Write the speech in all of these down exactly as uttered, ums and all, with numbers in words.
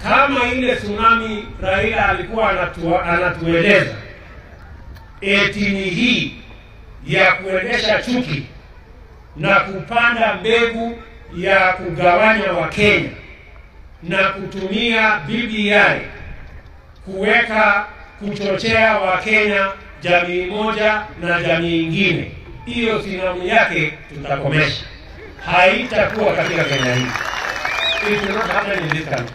kama ile tsunami Raila alikuwa anatu, anatueleza eti ni hii ya kuendesha chuki na kupanda mbegu ya kugawanya wa Kenya na kutumia B B I kuweka kuchochea wa Kenya jamii moja na jamii nyingine, hiyo sinamu yake tutakomesha. Haitakuwa katika Kenya hii. It will not happen in this country.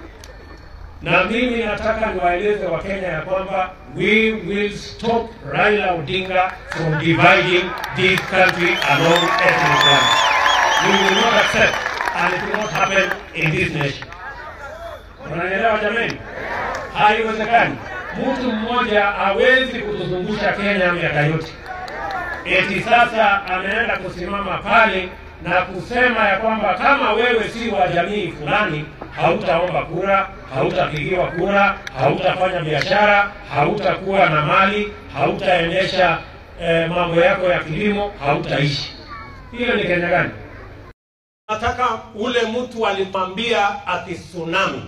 Na mimi nataka niwaeleze wa Kenya ya kwamba we will stop Raila Odinga from dividing this country along ethnic lines. We will not accept, and it will not happen in this nation. Unaelewa jamani? Haiwezekani. Mtu mmoja hawezi kutuzungusha Kenya miaka yote. Eti sasa anaenda kusimama pale na kusema ya kwamba kama wewe si wa jamii fulani, hautaomba kura, hautapigiwa kura, hautafanya biashara, hautakuwa na mali, hautaendesha eh, mambo yako ya kilimo, hautaishi. Hiyo ni Kenya gani? Nataka ule mtu alimwambia ati tsunami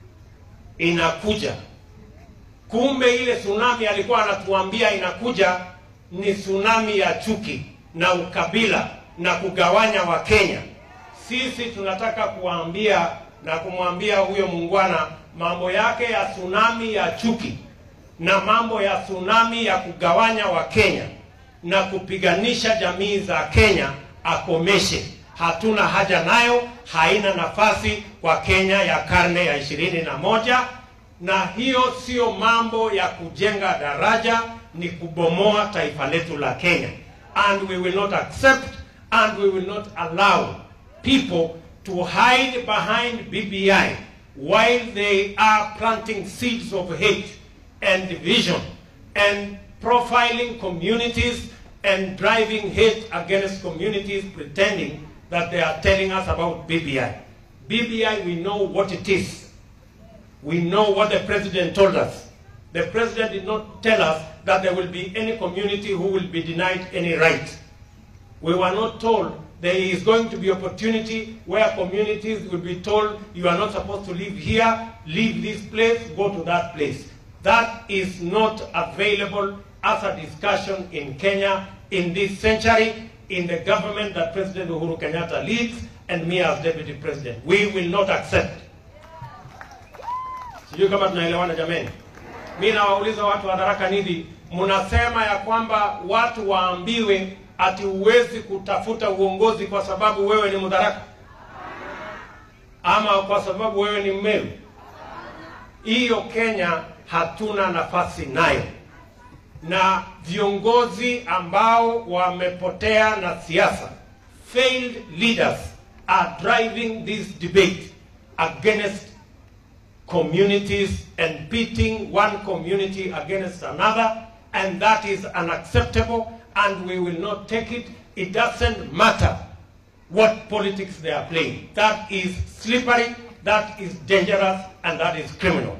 inakuja. Kumbe ile tsunami alikuwa anatuambia inakuja ni tsunami ya chuki na ukabila na kugawanya wa Kenya. Sisi tunataka kuambia na kumwambia huyo muungwana mambo yake ya tsunami ya chuki na mambo ya tsunami ya kugawanya wa Kenya na kupiganisha jamii za Kenya akomeshe. Hatuna haja nayo, haina nafasi kwa Kenya ya karne ya ishirini na moja, na hiyo sio mambo ya kujenga daraja, ni kubomoa taifa letu la Kenya. And we will not accept and we will not allow people to hide behind B B I while they are planting seeds of hate and division and profiling communities and driving hate against communities, pretending that they are telling us about B B I. B B I, we know what it is. We know what the president told us. The president did not tell us that there will be any community who will be denied any right. We were not told there is going to be opportunity where communities will be told you are not supposed to live here, leave this place, go to that place. That is not available as a discussion in Kenya in this century, in the government that President Uhuru Kenyatta leads and me as Deputy President. We will not accept. Sijui kama tunaelewana jameni. Mimi nawauliza watu wa Tharaka Nithi, mnasema ya kwamba watu waambiwe ati uwezi kutafuta uongozi kwa sababu wewe ni Mtharaka? Ama kwa sababu wewe ni Mmeru? Hiyo Kenya hatuna nafasi nayo. Na viongozi ambao wamepotea na siasa, failed leaders, are driving this debate against communities and pitting one community against another, and that is unacceptable, and we will not take it. It doesn't matter what politics they are playing. That is slippery, that is dangerous, and that is criminal.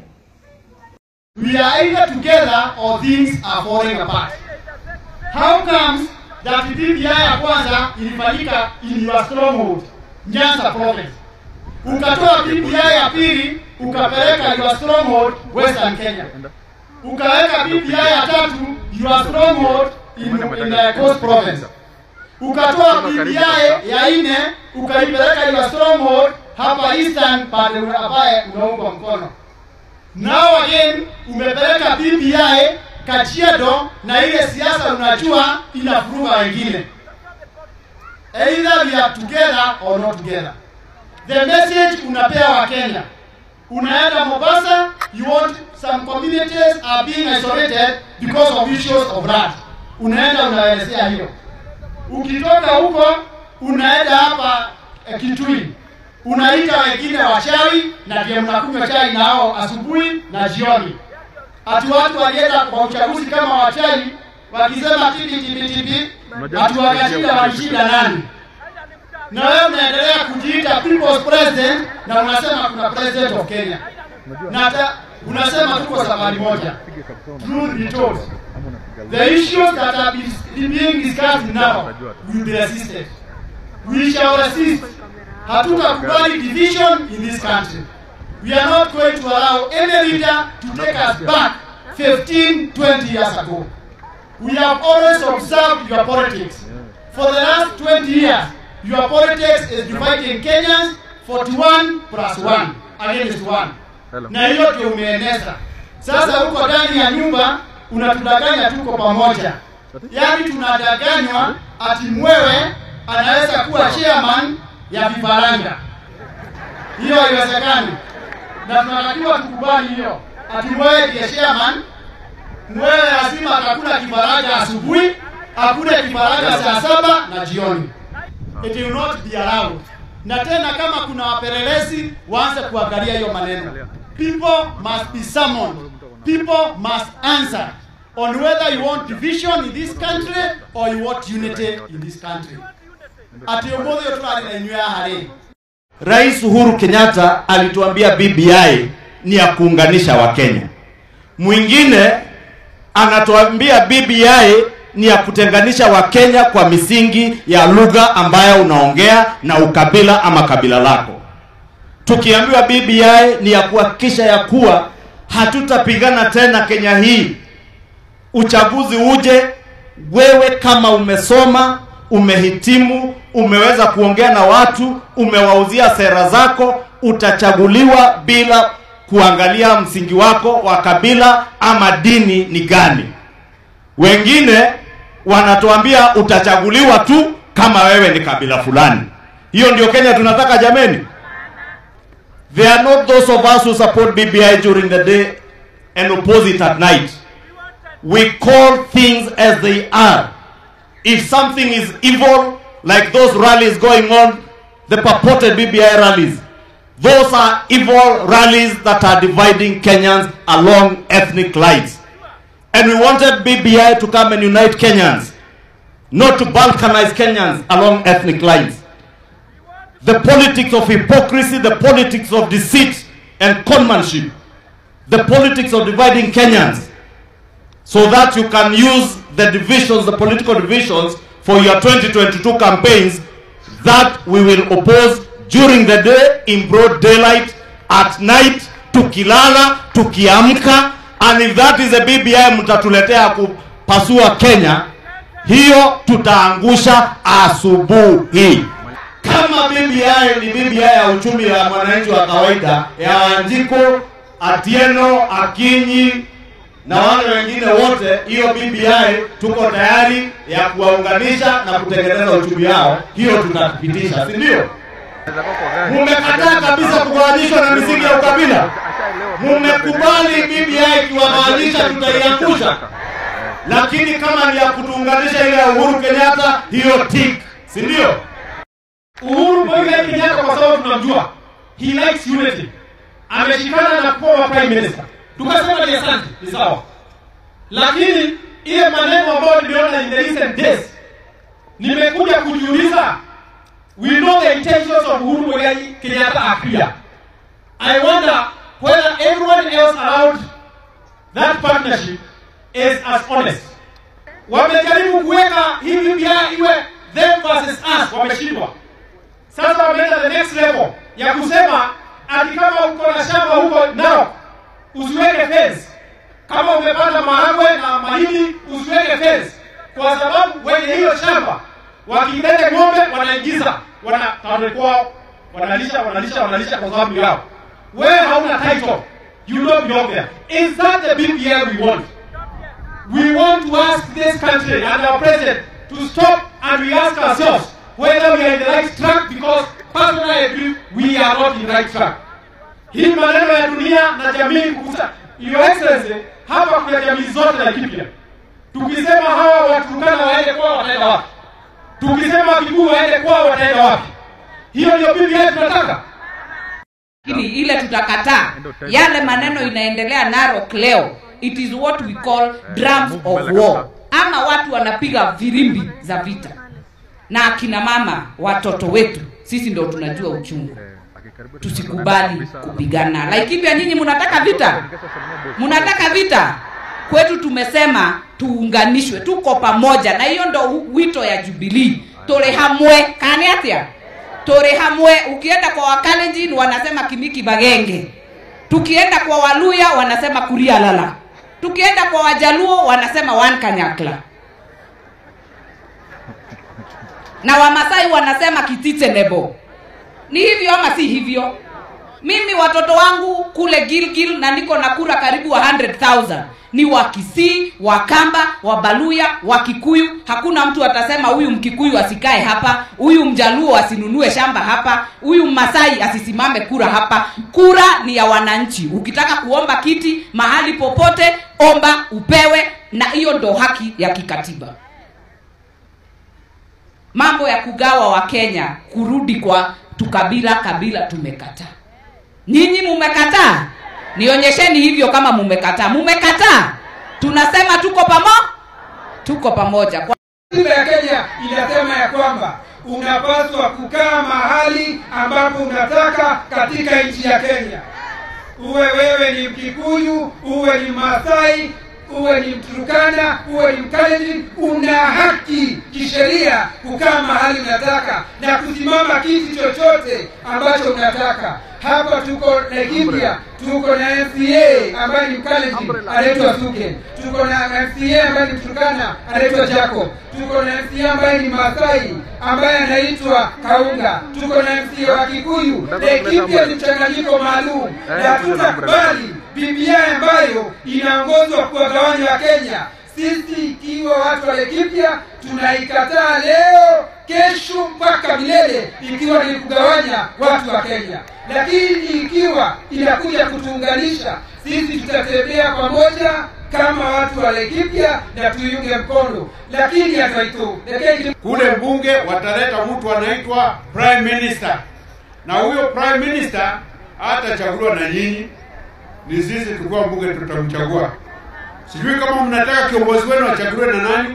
We are either together or things are falling apart. How comes that B B I ya kwanza ilifanyika in your stronghold, Nyanza province? Ukatoa B B I ya pili, ukapeleka your stronghold, Western Kenya. Ukaweka B B I ya tatu, your stronghold in, in the Coast province. Ukatoa B B I ya nne, ukaipeleka your stronghold hapa Eastern pale ambaye unaungwa mkono. Now again, umepeleka B B I Kajiado na ile siasa unajua inafuruga wengine. Either we are together or not together. The message unapea wa Kenya. Unaenda Mombasa, you want some communities are being isolated because of issues of blood. Unaenda unaelezea hiyo. Ukitoka huko, unaenda hapa eh, Kitui. Unaita wengine wachawi na pia mnakunywa chai nao asubuhi na jioni. Atu watu walienda kwa uchaguzi kama wachawi wakisema tipi tipi tipi, atu wakashinda walishinda nani? Na wewe unaendelea kujiita people's president na unasema kuna president of Kenya. Na hata unasema tuko safari moja. Truth be told, the issues that are being discussed now will be resisted. We shall resist. Hatutakubali division in this country. We are not going to allow any leader to take us back fifteen, twenty years ago. We have always observed your politics. For the last twenty years, your politics is dividing Kenyans forty-one plus one against one. Na hiyo ndio umeeneza. Sasa huko ndani ya nyumba unatudanganya tuko pamoja. Yaani tunadanganywa ati mwewe anaweza kuwa chairman ya vifaranga. Hiyo haiwezekani. Na tunatakiwa tukubali hiyo. Ati mwewe ndiye chairman, mwewe lazima atakula kifaranga asubuhi, akule kifaranga saa saba na jioni. It will not be allowed. Na tena kama kuna wapelelezi waanze kuangalia hiyo maneno. People must be summoned. People must answer on whether you want division in this country or you want unity in this country. Ati umoja tunalinainua hali. Rais Uhuru Kenyatta alituambia B B I ni ya kuunganisha Wakenya. Mwingine anatuambia B B I ni ya kutenganisha Wakenya kwa misingi ya lugha ambayo unaongea na ukabila ama kabila lako. Tukiambiwa B B I ni ya kuhakikisha ya kuwa hatutapigana tena Kenya hii. Uchaguzi uje, wewe kama umesoma, umehitimu, umeweza kuongea na watu, umewauzia sera zako, utachaguliwa bila kuangalia msingi wako wa kabila ama dini ni gani. Wengine wanatuambia utachaguliwa tu kama wewe ni kabila fulani. Hiyo ndio Kenya tunataka jameni? They are not those of us who support B B I during the day and oppose it at night. We call things as they are. If something is evil, like those rallies going on, the purported B B I rallies, those are evil rallies that are dividing Kenyans along ethnic lines. And we wanted B B I to come and unite Kenyans, not to balkanize Kenyans along ethnic lines. The politics of hypocrisy, the politics of deceit and conmanship, the politics of dividing Kenyans, so that you can use the divisions, the political divisions, for your twenty twenty-two campaigns, that we will oppose during the day, in broad daylight, at night, tukilala, tukiamka. And if that is a B B I mtatuletea kupasua Kenya, hiyo tutaangusha asubuhi. Kama B B I ni B B I ya uchumi ya mwananchi wa kawaida, ya Wanjiko, Atieno, Akinyi na wale wengine wote, hiyo B B I tuko tayari ya kuwaunganisha na kutengeneza uchumi wao. Hiyo tutapitisha, si ndio? Mmekataa kabisa kuunganishwa na misingi ya ukabila. Mmekubali B B I kiwagawanyisha tutaiangusha. Lakini kama ni ya kutuunganisha ile ya Uhuru Kenyatta, hiyo tik, si ndio? Uhuru Muigai Kenyatta kwa sababu tunamjua, he likes unity. Ameshikana na kwa prime minister. Tukasema ni asante, ni sawa. Lakini ile maneno ambayo niliona in the recent days, nimekuja kujiuliza, we know the intentions of Uhuru Muigai Kenyatta are clear. I wonder whether everyone else around that partnership is as honest. Wamejaribu kuweka hii B B I iwe them versus us, wameshindwa. Sasa wameenda the next level ya kusema ati kama uko na shamba huko Narok, usiweke fence. Kama umepanda maharagwe na mahindi, usiweke fence. Kwa sababu wenye hiyo shamba wakilete ng'ombe wanaingiza, wana kwao, wanalisha, wanalisha, wanalisha kwa sababu yao. Wewe hauna title, you don't belong there. Is that the B B I we want? We want to ask this country and our president to stop, and we ask ourselves whether we are in the right track, because personally I believe we are not in the right track. Hii maneno ya dunia na jamii kukusa, Your Excellency, hapa kuna jamii zote na kipya. Tukisema hawa Waturkana waende kwao wataenda wapi? Tukisema Kikuyu waende kwao wataenda wapi? Hiyo ndio B B I tunataka. Ili ile tutakataa yale maneno inaendelea Narok leo. It is what we call drums of war. Ama watu wanapiga virimbi za vita. Na akina mama, watoto wetu, sisi ndio tunajua uchungu. Tusikubali kupigana. Laikipia nyinyi mnataka vita? Mnataka vita? Kwetu tumesema tuunganishwe, tuko pamoja, na hiyo ndio wito ya Jubilee. Tore hamwe, kani atia? Tore hamwe, ukienda kwa Wakalenjin wanasema Kimiki Bagenge. Tukienda kwa Waluya wanasema kuria lala. Tukienda kwa Wajaluo wanasema wan kanyakla. Na Wamasai wanasema kitite nebo. Ni hivyo ama si hivyo? Mimi watoto wangu kule Gilgil na niko na kura karibu wa one hundred thousand. Ni wa Kisii, wa Kamba, wa Baluya, wa Kikuyu. Hakuna mtu atasema huyu Mkikuyu asikae hapa, huyu Mjaluo asinunue shamba hapa, huyu Masai asisimame kura hapa. Kura ni ya wananchi. Ukitaka kuomba kiti mahali popote, omba upewe, na hiyo ndo haki ya kikatiba. Mambo ya kugawa wa Kenya kurudi kwa tukabila kabila tumekataa. Nyinyi mumekataa? Nionyesheni hivyo kama mumekataa. Mumekataa? Tunasema tuko pamoja. Tuko pamoja. Katiba ya Kenya inasema ya kwamba unapaswa kukaa mahali ambapo unataka katika nchi ya Kenya. Uwe wewe ni Mkikuyu, uwe ni Masai, uwe ni Mturkana, uwe ni Mkalenjin, una haki kisheria kukaa mahali unataka na kusimama kiti chochote ambacho unataka. Hapa tuko na India, tuko na M C A ambaye ni Mkalenjin anaitwa Suke, tuko na M C A ambaye ni Mturkana anaitwa Jacob, tuko na M C A ambaye ni Masai ambaye anaitwa Kaunga, tuko na M C A wa Kikuyu. Na India ni mchanganyiko maalum, na tutakubali B B I ambayo inaongozwa kwa gawanya wa Kenya. Sisi ikiwa watu wa Laikipia tunaikataa leo, kesho mpaka milele, ikiwa ni kugawanya watu wa Kenya. Lakini ikiwa inakuja kutuunganisha, sisi tutatembea pamoja kama watu wa Laikipia na tuiunge mkono. Lakini hataito kule mbunge wataleta mtu anaitwa Prime Minister, na huyo Prime Minister hatachaguliwa na nyinyi, ni sisi tukua mbunge tutamchagua. Sijui kama mnataka kiongozi wenu achaguliwe na nani?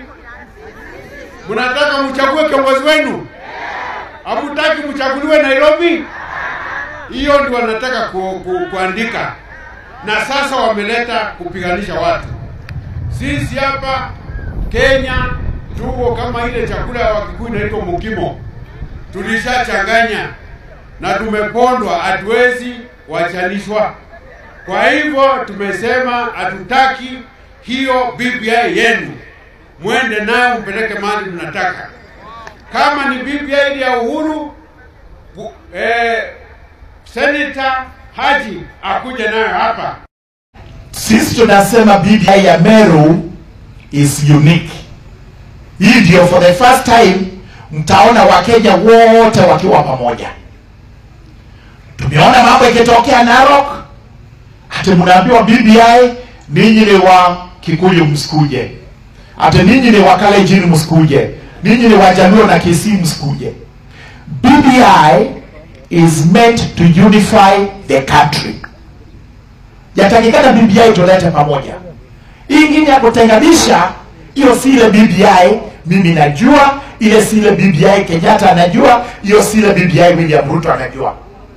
Mnataka mchague kiongozi wenu? Hamtaki mchaguliwe Nairobi? Hiyo ndio wanataka ku, ku, kuandika. Na sasa wameleta kupiganisha watu. Sisi hapa Kenya tuko kama ile chakula ya Wakikuyu inaitwa mukimo. Tulishachanganya na tumepondwa, hatuwezi wachanishwa. Kwa hivyo tumesema hatutaki hiyo B B I yenu. Mwende nayo mpeleke mahali mnataka. Kama ni B B I ya Uhuru, eh, Senator Haji akuja nayo hapa. Sisi tunasema B B I ya Meru is unique. Hii ndio for the first time mtaona Wakenya wote wakiwa pamoja. Tumeona mambo yakitokea Narok, ati mnaambiwa B B I ninyi ni wa Kikuyu msikuje, ati ninyi ni wa Kalenjin msikuje, ninyi ni wa Jaluo na Kisii msikuje. B B I is meant to unify the country. Yatakikana B B I tulete pamoja. Hii ingine ya kutenganisha, hiyo si ile B B I mimi najua, ile si ile B B I Kenyatta anajua, hiyo si ile B B I William Ruto anajua.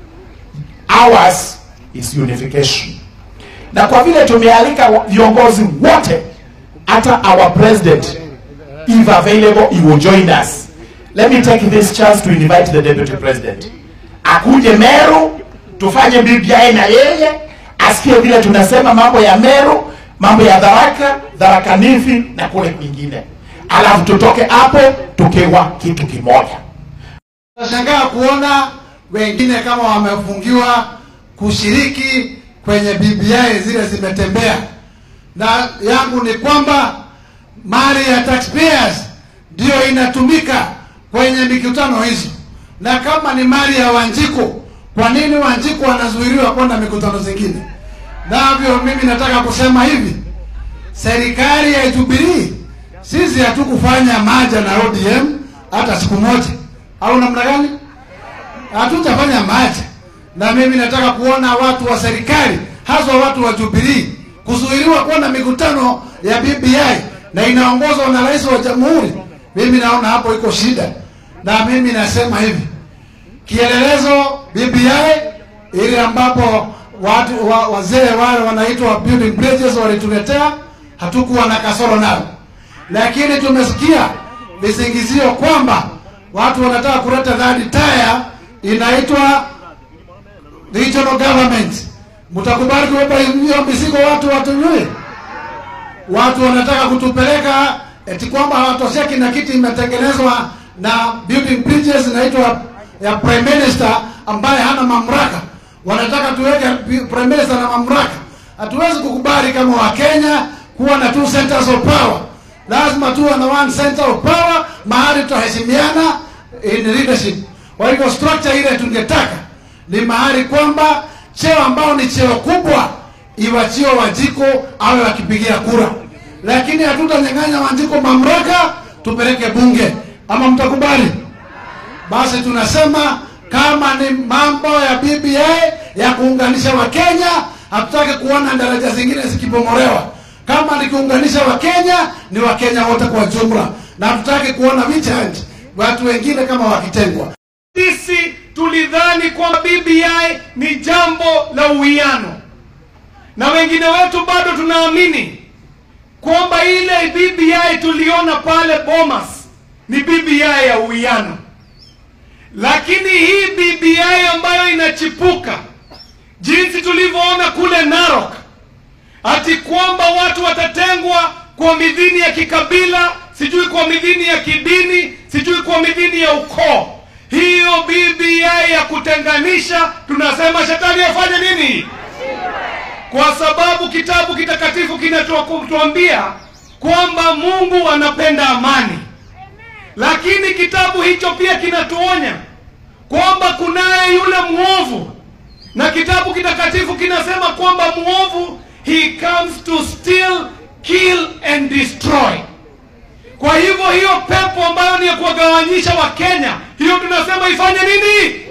Ours is unification. Na kwa vile tumealika viongozi wote, hata our president, if available, he will join us. Let me take this chance to invite the deputy president. Akuje Meru, tufanye B B I na yeye, asikie vile tunasema mambo ya Meru, mambo ya Tharaka, Tharaka Nithi na kule kwingine. Alafu tutoke hapo tukiwa kitu kimoja. Nashangaa kuona wengine kama wamefungiwa kushiriki kwenye B B I zile zimetembea. Na yangu ni kwamba mali ya taxpayers ndio inatumika kwenye mikutano hizo. Na kama ni mali ya Wanjiku, kwa nini Wanjiku wanazuiliwa kwenda mikutano zingine? Navyo mimi nataka kusema hivi, serikali ya Jubilee, sisi hatukufanya maja na O D M hata siku moja. Au namna gani? Hatutafanya maja. Na mimi nataka kuona watu wa serikali, hasa watu wa Jubilee, kuzuiliwa kwenda mikutano ya B B I na inaongozwa na rais wa jamhuri. Mimi naona hapo iko shida. Na mimi nasema hivi, kielelezo B B I ile ambapo watu wa, wazee wale wanaitwa building bridges walituletea, hatukuwa na kasoro nao. Lakini tumesikia visingizio kwamba watu wanataka kuleta third tier inaitwa regional government. Mtakubali kuwapa hiyo mizigo watu watunywe? Watu wanataka kutupeleka eti kwamba hawatosheki na kiti imetengenezwa na building bridges inaitwa ya prime minister ambaye hana mamlaka. Wanataka tuweke prime minister na mamlaka. Hatuwezi kukubali kama wa Kenya kuwa na two centers of power. Lazima tuwe na one center of power, mahali tutaheshimiana in leadership. Kwa hivyo structure ile tungetaka ni mahali kwamba cheo ambao ni cheo kubwa iwachio Wanjiko awe wakipigia kura, lakini hatutanyang'anya Wanjiko mamlaka tupeleke bunge. Ama mtakubali? Basi tunasema kama ni mambo ya B B I ya kuunganisha Wakenya, hatutaki kuona daraja zingine zikibomolewa. Kama ni kuunganisha Wakenya, ni Wakenya wote kwa jumla, na hatutaki kuona vichange watu wengine kama wakitengwa. Sisi tulidhani kwamba B B I ni jambo la uwiano, na wengine wetu bado tunaamini kwamba ile B B I tuliona pale Bomas ni B B I ya uwiano. Lakini hii B B I ambayo inachipuka jinsi tulivyoona kule Narok, ati kwamba watu watatengwa kwa midhini ya kikabila, sijui kwa midhini ya kidini, sijui kwa midhini ya ukoo. Hiyo B B I ya kutenganisha, tunasema shetani afanye nini? Kwa sababu kitabu kitakatifu kinatuambia kwamba Mungu anapenda amani. Lakini kitabu hicho pia kinatuonya kwamba kunaye yule mwovu, na kitabu kitakatifu kinasema kwamba mwovu, he comes to steal, kill and destroy. Kwa hivyo hiyo pepo ambayo ni ya kuwagawanyisha Wakenya, hiyo tunasema ifanye nini?